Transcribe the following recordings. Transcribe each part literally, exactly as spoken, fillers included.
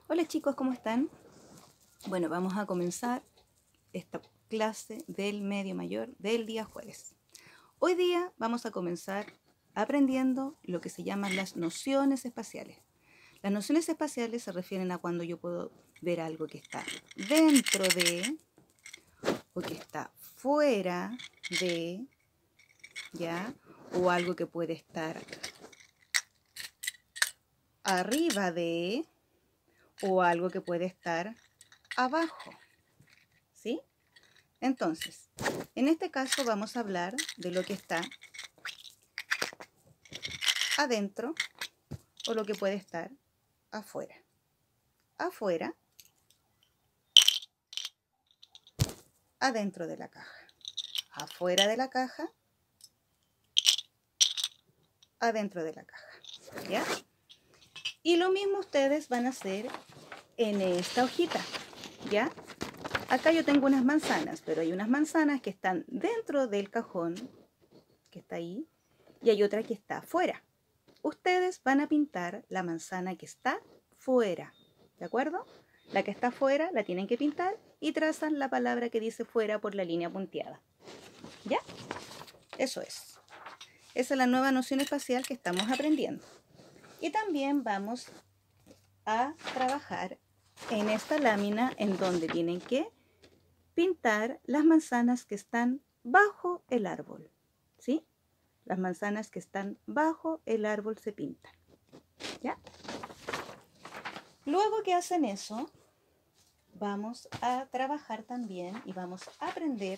Hola chicos, ¿cómo están? Bueno, vamos a comenzar esta clase del medio mayor del día jueves. Hoy día vamos a comenzar aprendiendo lo que se llaman las nociones espaciales. Las nociones espaciales se refieren a cuando yo puedo ver algo que está dentro de o que está fuera de, ¿ya? O algo que puede estar arriba de o algo que puede estar abajo, ¿sí? Entonces, en este caso vamos a hablar de lo que está adentro o lo que puede estar afuera. Afuera, adentro de la caja. Afuera de la caja, adentro de la caja, ¿ya? Y lo mismo ustedes van a hacer en esta hojita, ¿ya? Acá yo tengo unas manzanas, pero hay unas manzanas que están dentro del cajón, que está ahí, y hay otra que está afuera. Ustedes van a pintar la manzana que está fuera, ¿de acuerdo? La que está fuera la tienen que pintar y trazan la palabra que dice fuera por la línea punteada. ¿Ya? Eso es. Esa es la nueva noción espacial que estamos aprendiendo. Y también vamos a trabajar en esta lámina en donde tienen que pintar las manzanas que están bajo el árbol, ¿sí? Las manzanas que están bajo el árbol se pintan, ¿ya? Luego que hacen eso, vamos a trabajar también y vamos a aprender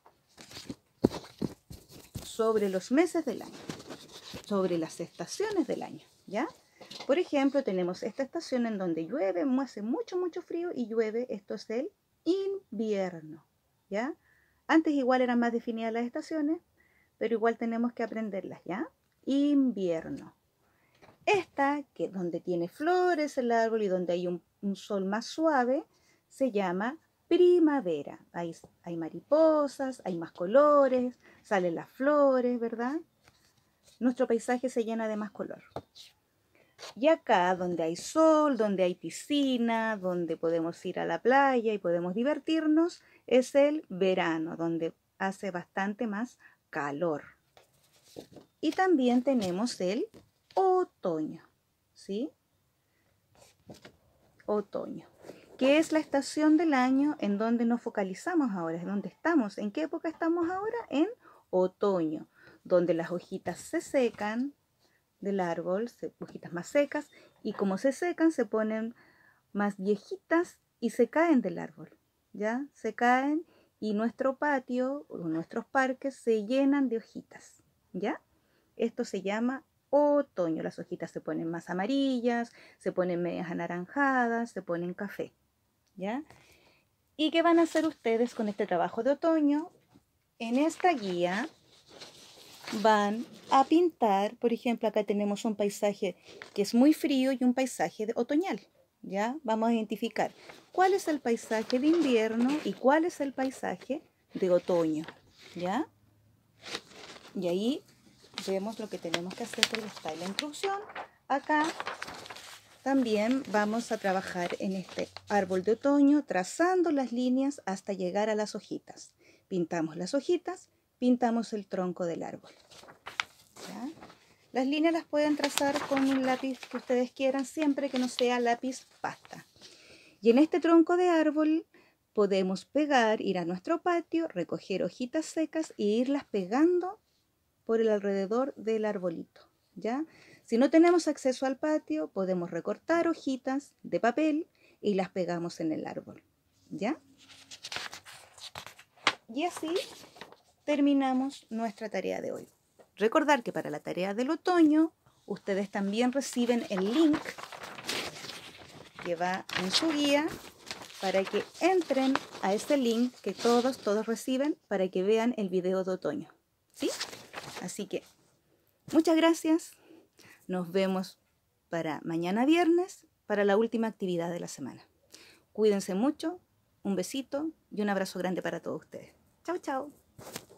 sobre los meses del año, sobre las estaciones del año, ¿ya? Por ejemplo, tenemos esta estación en donde llueve, hace mucho, mucho frío y llueve. Esto es el invierno, ¿ya? Antes igual eran más definidas las estaciones, pero igual tenemos que aprenderlas, ¿ya? Invierno. Esta, que donde tiene flores el árbol y donde hay un, un sol más suave, se llama primavera. Hay, hay mariposas, hay más colores, salen las flores, ¿verdad? Nuestro paisaje se llena de más color. Y acá, donde hay sol, donde hay piscina, donde podemos ir a la playa y podemos divertirnos, es el verano, donde hace bastante más calor. Y también tenemos el otoño, ¿sí? Otoño, que es la estación del año en donde nos focalizamos ahora, es donde estamos. ¿En qué época estamos ahora? En otoño, donde las hojitas se secan del árbol, hojitas más secas, y como se secan se ponen más viejitas y se caen del árbol, ¿ya? Se caen y nuestro patio o nuestros parques se llenan de hojitas, ¿ya? Esto se llama otoño. Las hojitas se ponen más amarillas, se ponen medias anaranjadas, se ponen café, ¿ya? ¿Y qué van a hacer ustedes con este trabajo de otoño? En esta guía van a pintar, por ejemplo, acá tenemos un paisaje que es muy frío y un paisaje otoñal, ¿ya? Vamos a identificar cuál es el paisaje de invierno y cuál es el paisaje de otoño, ¿ya? Y ahí vemos lo que tenemos que hacer porque está en la instrucción. Acá también vamos a trabajar en este árbol de otoño trazando las líneas hasta llegar a las hojitas. Pintamos las hojitas, pintamos el tronco del árbol, ¿ya? Las líneas las pueden trazar con un lápiz que ustedes quieran, siempre que no sea lápiz pasta. Y en este tronco de árbol podemos pegar, ir a nuestro patio, recoger hojitas secas e irlas pegando por el alrededor del arbolito, ¿ya? Si no tenemos acceso al patio, podemos recortar hojitas de papel y las pegamos en el árbol, ¿ya? Y así terminamos nuestra tarea de hoy. Recordar que para la tarea del otoño, ustedes también reciben el link que va en su guía para que entren a ese link que todos, todos reciben para que vean el video de otoño, ¿sí? Así que, muchas gracias. Nos vemos para mañana viernes, para la última actividad de la semana. Cuídense mucho, un besito y un abrazo grande para todos ustedes. Chao, chao.